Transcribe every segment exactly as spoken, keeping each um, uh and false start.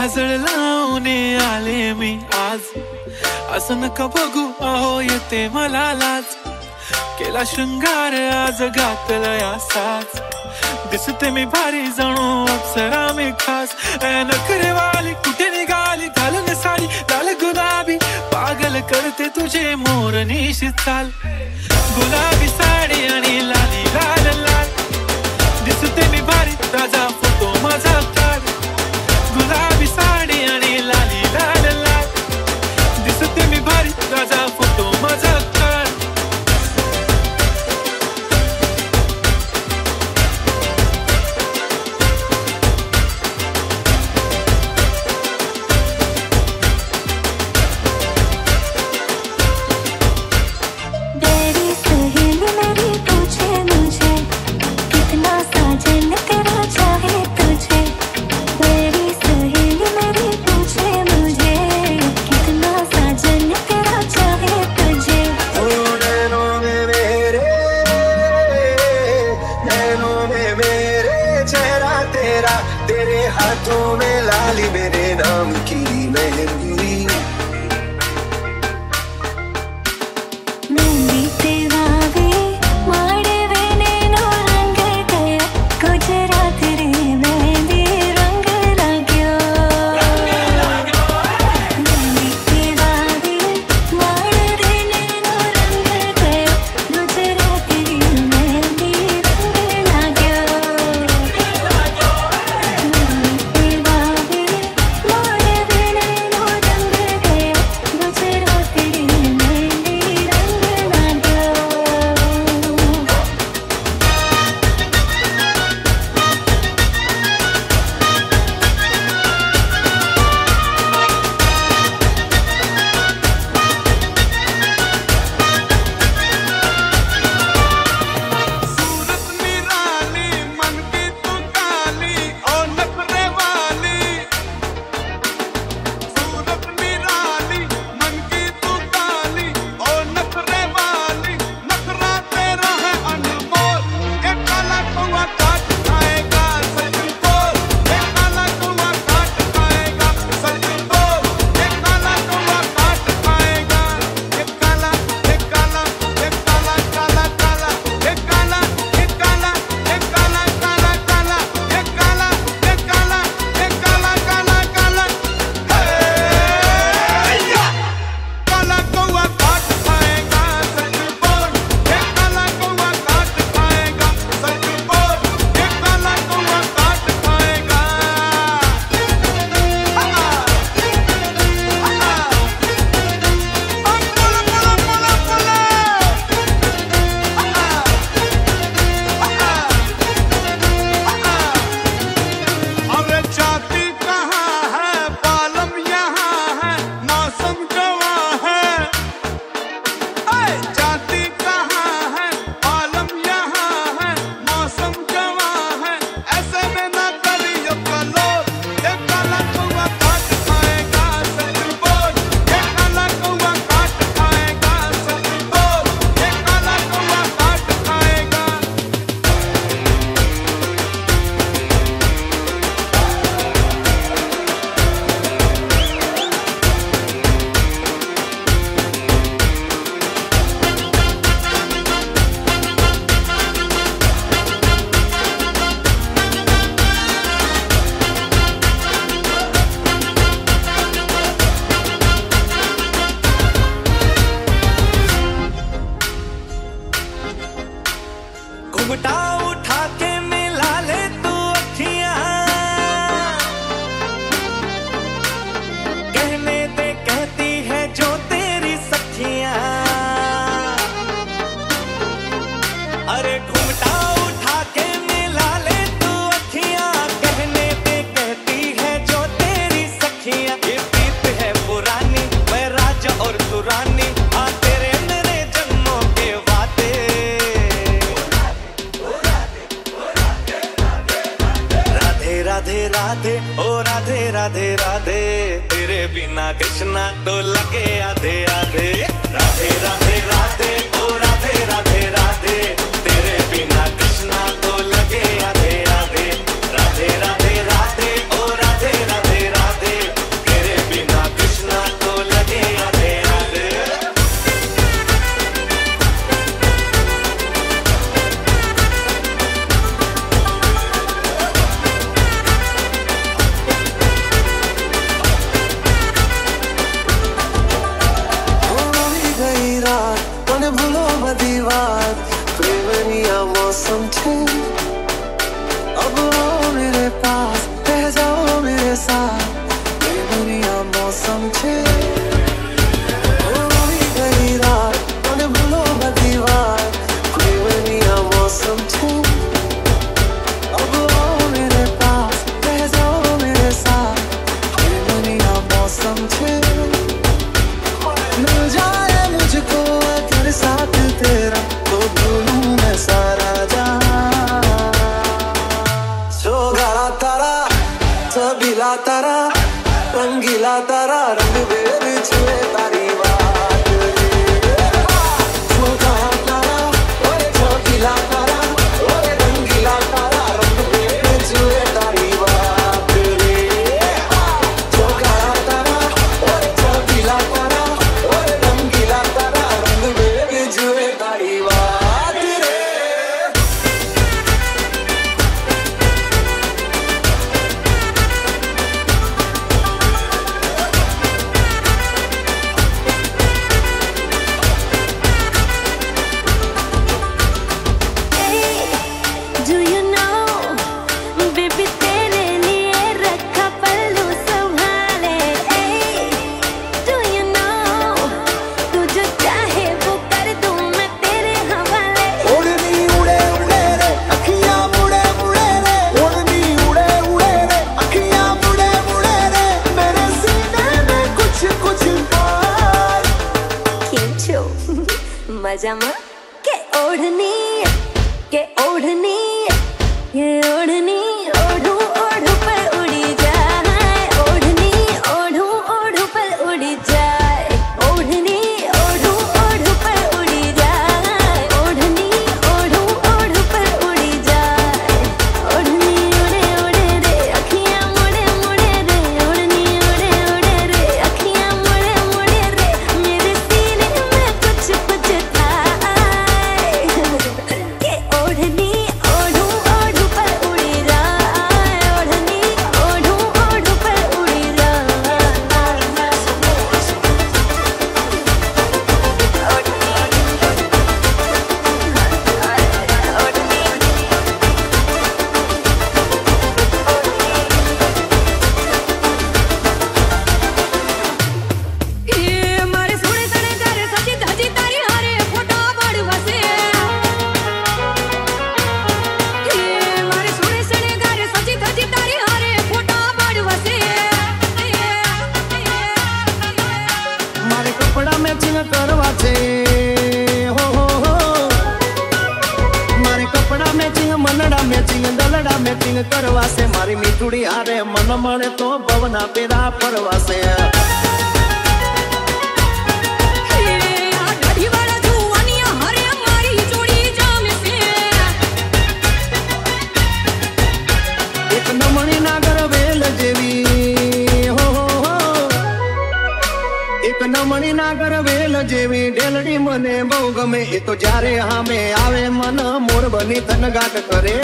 काजळ लावून आले मी आज, असं नका बघू अहो येते मला लाज, केला शृंगार आज घातला साज, दिसते मी भारी जणू अप्सरा मी खास, नखरेवाली कुठे निघाली घालून साडी लाल गुलाबी, पागल करते तुझे मोरनीशी चाल, गुलाबी साडी आणि लाली लाल लाल, दिसते मी भारी ताजा फोटो माझा काढ, गुलाबी साडी आणि लाली लाल लाल, दिसते मी भारी ताजा फोटो माझा काढ. हाथों में लाली मेरे नाम की मेहंदी, मेहंदी तेरा वे माड़े वेने नो रंग गया, गुजरात रे मेहंदी रंग लाग्यो, मेहंदी तेरा वे माड़े वेने नो रंग गया, गुजरात रे मेहंदी रंग लाग्यो. घुमटा उठा के मिला ले तू अखियां, कहने दे कहती है जो तेरी सखियां, अरे घुमटा उठा के मिला ले तू अखियां, कहने दे कहती है जो तेरी सखियां, ये प्रीत है पुरानी मैं राजा और तू रानी, हाँ तेरे मेरे जन्मों के वादे, राधे राधे ओ राधे राधे राधे, तेरे बिना कृष्णा तो लगे आधे आधे, राधे राधे राधे ओ राधे राधे राधे, तेरे बिना कृष्णा तो लगे आधे आधे, राधे राधे राधे ओ राधे राधे राधे, तारा रंगीला तारा रंग बेर छुए तारी बात झोंका तारा ओए झोंकीला तारा ओए रंगीला तारा रंग बेर छुए तारी बात रे झोंका तारा ओए झोंकीला तारा ओए रंगीला तारा रंग बेर छुए तारी बात रे Do you know, baby तेरे लिए रखा पल्लू संभाले. Do you know, तू जो चाहे वो कर दूं मैं तेरे हवाले. ओढ़नी उड़े उड़े रे अखियां मुड़े मुड़े रे ओढ़नी उड़े उड़े रे अखियां मुड़े मुड़े रे मेरे सीने में कुछ कुछ पार खींचो मजा मा के ओढ़नी के ओढ़नी ये ओढ़नी ओढ़ू ओढ़ू पर उड़ी जाए ओढ़नी ओढ़ू ओढ़ू पर उड़ी जाए ओढ़नी ओढ़ू ओढ़ू पर उड़ी जाए ओढ़नी ओढ़ू ओढ़ू पर उड़ी जाए ओढ़नी उड़े उड़े रे अखियां मुड़े मुड़े रे ओढ़नी उड़े उड़े रे अखियां मुड़े मुड़े रे मेरे सीने में कुछ कुछ था के ओढ़नी ओढ़ू ओढ़ू पर उड़ी जाए ओढ़नी ओढ़ू ओढ़ू पर उड़ी जाए ये मारे सोने सने करे सची धजी तारी हारे फोटा बड़वा से ये मारे सोने सने करे सची धजी तारी हारे फोटा बड़वा से मारे कपड़ा मैचिंग करवा छे हो हो हो मारे कपड़ा मैचिंग मनड़ा मैचिंग दलड़ा मैचिंग करवा से मारी मीठुड़ी हारे मन मळे तो भवना पेरा परवा से ये आ ढड़ी वाला जुवानिया हरे मारी जोड़ी जाम से एक नमणी नागर वेल जेवी हो हो हो एक नमणी नागर वेल जेवी ढेलડી મને બહુ ગમે એ તો જ્યારે હામે આવે મન મોર બની તનગાટ કરે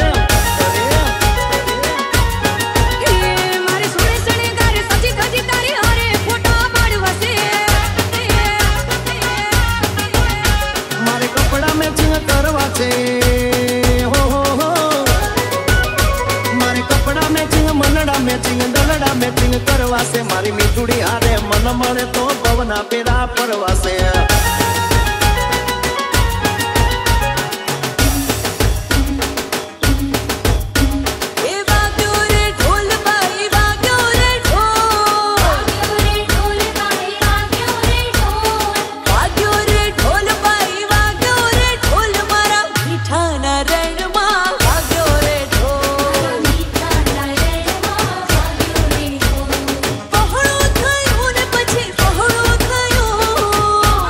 ये मारे सोने सने करे सची धजी तारी हारे फोटा बड़वा से મારે કપડા મેચિંગ કરવા છે હો હો હો મારે કપડા મેચિંગ મનડા મેચિંગ દલડા મેચિંગ કરવા છે મારી મીઠુડી હારે મન મળે તો ભવના પેરા પરવા છે ए बाग्यो रे ढोल बाई बाग्यो रे ढोल बाग्यो रे ढोल बाई बाग्यो रे ढोल बाग्यो रे ढोल बाई बाग्यो रे ढोल मारा मीठा नारायण मां बाग्यो रे ढोल मीठा नारायण मां बाग्यो रे ढोल पहळो थयो ने પછી पहळो थयो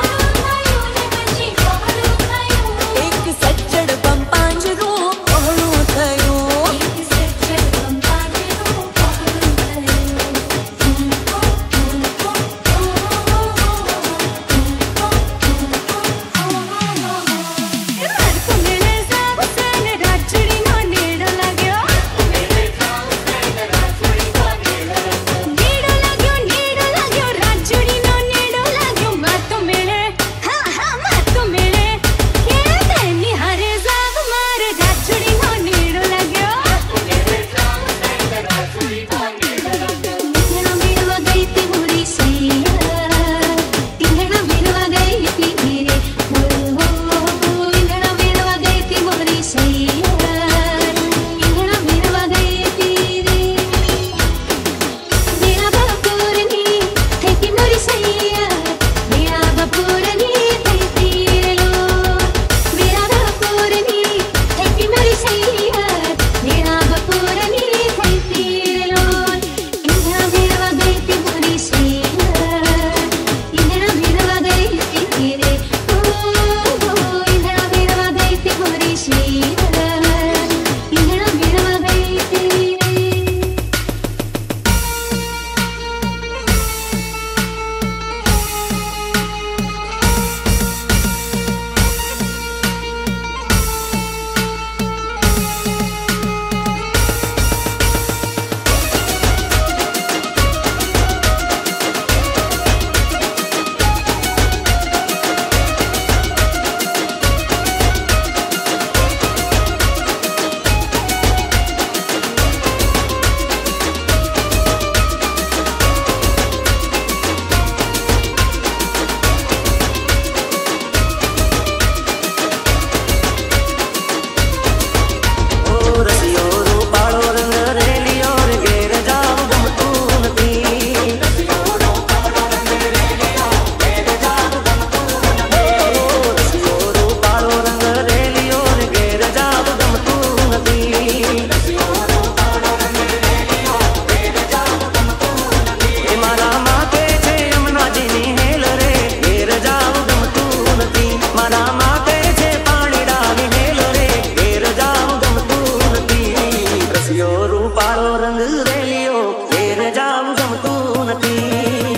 કાળો રંગ રેલિયો ઘેર જાવ ગમતું નથી.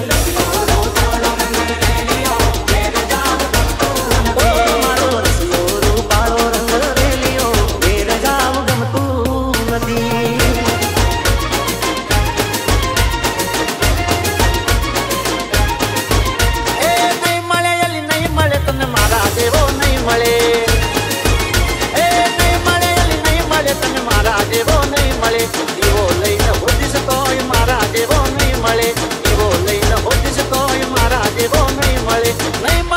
મારો રસલો રૂપાળો રંગ રેલિયો ઘેર જાવ ગમતું નથી. એ નહીં મળે એલી નહીં મળે તને મારા જેવો નહીં મળે. એ નહીં મળે એલી નહીં મળે તને મારા જેવો નહીં મળે. એવો લઈને હોજીશ તોય મારા જેવો નહીં મળે. એવો લઈને હોજીશ તોય મારા જેવો નહીં મળે. નહીં